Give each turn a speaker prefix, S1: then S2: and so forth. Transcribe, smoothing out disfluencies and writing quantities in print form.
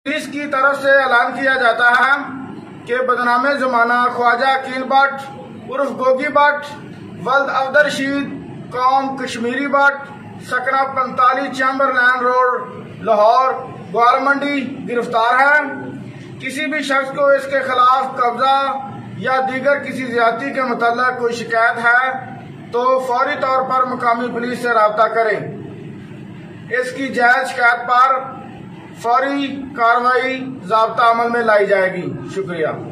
S1: Police की तरफ से ऐलान किया जाता है कि बदनामे जमाना ख्वाजा अकील भट्ट उर्फ गोगी भट्ट वल्द अब्दुल रशीद कौम कश्मीरी भट्ट सकना 45 चैम्बरलैंड रोड लाहौर ग्वालमंडी गिरफ्तार है। किसी भी शख्स को इसके खिलाफ कब्जा या दीगर किसी ज्यादती के मुतल्लक कोई शिकायत है तो फौरी तौर पर मुकामी पुलिस से राब्ता करें। इसकी जायज शिकायत पर फौरी कार्रवाई ज़ाब्ता अमल में लाई जाएगी। शुक्रिया।